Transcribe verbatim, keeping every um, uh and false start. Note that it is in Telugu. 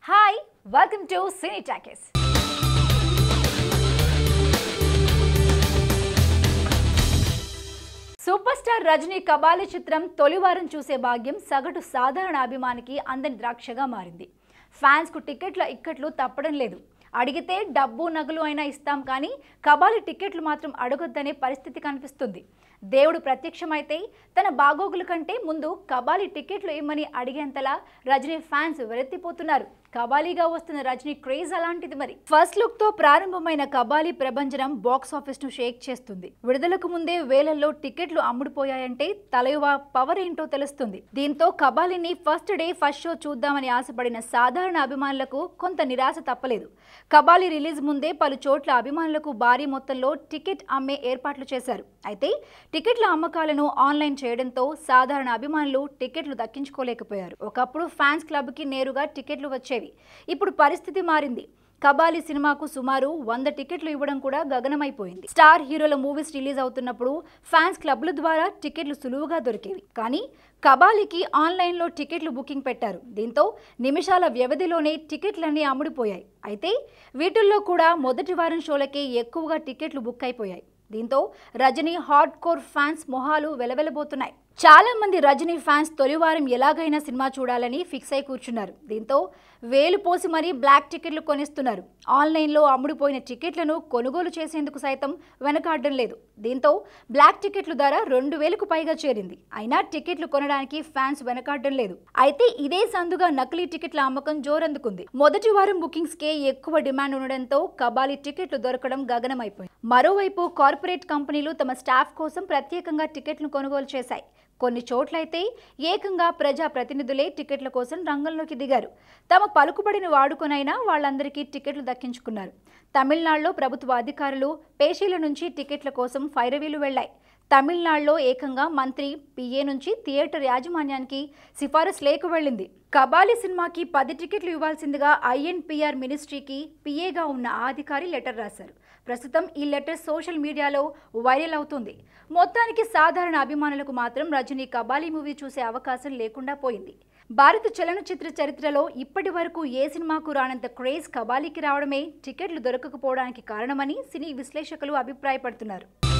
Hi, welcome to Cine Talkies. Super star Rajini Kabali చిత్రం తొలివారం చూసే భాగ్యం సగటు సాధారణ అభిమానికి అందని ద్రాక్షగా మారింది. ఫ్యాన్స్ కు టికెట్ల ఇక్కట్లు తప్పడం లేదు. అడిగితే డబ్బు నగలు అయినా ఇస్తాం కానీ కబాలి టికెట్లు మాత్రం అడగొద్దనే పరిస్థితి కనిపిస్తుంది. దేవుడు ప్రత్యక్షమైతే తన బాగోగుల కంటే ముందు కబాలి టికెట్లు ఇమ్మని అడిగేంతలా రజనీ ఫ్యాన్స్ వెరెత్తిపోతున్నారు. కబాలీగా వస్తున్న రజనీ క్రేజ్ అలాంటిది. మరి ఫస్ట్ లుక్ తో ప్రారంభమైన కబాలి ప్రభంజనం బాక్స్ ఆఫీస్ ను షేక్ చేస్తుంది. విడుదలకు ముందే వేలల్లో టికెట్లు అమ్ముడుపోయాయంటే తలయువ పవర్ ఏంటో తెలుస్తుంది. దీంతో కబాలిని ఫస్ట్ డే ఫస్ట్ షో చూద్దామని ఆశపడిన సాధారణ అభిమానులకు కొంత నిరాశ తప్పలేదు. కబాలి రిలీజ్ ముందే పలు చోట్ల అభిమానులకు భారీ మొత్తంలో టికెట్ అమ్మే ఏర్పాట్లు చేశారు. అయితే టికెట్ల అమ్మకాలను ఆన్లైన్ చేయడంతో సాధారణ అభిమానులు టికెట్లు దక్కించుకోలేకపోయారు. ఒకప్పుడు ఫ్యాన్స్ క్లబ్ కి నేరుగా టికెట్లు వచ్చేవి. ఇప్పుడు పరిస్థితి మారింది. కబాలి సినిమాకు సుమారు వంద టికెట్లు ఇవ్వడం కూడా గగనమైపోయింది. స్టార్ హీరోల మూవీస్ రిలీజ్ అవుతున్నప్పుడు ఫ్యాన్స్ క్లబ్ల ద్వారా టికెట్లు సులువుగా దొరికేవి. కానీ కబాలికి ఆన్లైన్లో టికెట్లు బుకింగ్ పెట్టారు. దీంతో నిమిషాల వ్యవధిలోనే టికెట్లన్నీ అమ్ముడిపోయాయి. అయితే వీటిల్లో కూడా మొదటి వారం షోలకే ఎక్కువగా టికెట్లు బుక్ అయిపోయాయి. దీంతో రజనీ హార్డ్ కోర్ ఫ్యాన్స్ మొహాలు వెలవెలబోతున్నాయి. చాలా మంది రజనీ ఫ్యాన్స్ తొలివారం ఎలాగైనా సినిమా చూడాలని ఫిక్స్ అయి కూర్చున్నారు. దీంతో వేలు పోసి మరీ బ్లాక్ టికెట్లు కొనిస్తున్నారు. ఆన్లైన్లో అమ్ముడుపోయిన టికెట్లను కొనుగోలు చేసేందుకు సైతం వెనకాడడం లేదు. దీంతో బ్లాక్ టికెట్ల ధర రెండు వేలకు పైగా చేరింది. అయినా టికెట్లు కొనడానికి ఫ్యాన్స్ వెనకాడడం లేదు. అయితే ఇదే సందుగా నకిలీ టికెట్ల అమ్మకం జోరందుకుంది. మొదటి వారం బుకింగ్స్ కే ఎక్కువ డిమాండ్ ఉండడంతో కబాలి టికెట్లు దొరకడం గగనమైపోయింది. మరోవైపు కార్పొరేట్ కంపెనీలు తమ స్టాఫ్ కోసం ప్రత్యేకంగా టికెట్లను కొనుగోలు చేశాయి. కొన్ని చోట్లయితే ఏకంగా ప్రజా ప్రతినిధులే టికెట్ల కోసం రంగంలోకి దిగారు. తమ పలుకుబడిని వాడుకొనైనా వాళ్ళందరికీ టికెట్లు దక్కించుకున్నారు. తమిళనాడులో ప్రభుత్వ అధికారులు పేషీల నుంచి టికెట్ల కోసం ఫైరవీలు వెళ్లాయి. తమిళనాడులో ఏకంగా మంత్రి పిఏ నుంచి థియేటర్ యాజమాన్యానికి సిఫారసు లేఖ వెళ్ళింది. కబాలి సినిమాకి పది టికెట్లు ఇవ్వాల్సిందిగా ఐఎన్పిఆర్ మినిస్ట్రీకి పిఏగా ఉన్న ఆ అధికారి లెటర్ రాశారు. ప్రస్తుతం ఈ లెటర్ సోషల్ మీడియాలో వైరల్ అవుతుంది. మొత్తానికి సాధారణ అభిమానులకు మాత్రం రజనీ కబాలి మూవీ చూసే అవకాశం లేకుండా పోయింది. భారత చలనచిత్ర చరిత్రలో ఇప్పటి వరకు ఏ సినిమాకు రానంత క్రేజ్ కబాలికి రావడమే టికెట్లు దొరకకపోవడానికి కారణమని సినీ విశ్లేషకులు అభిప్రాయపడుతున్నారు.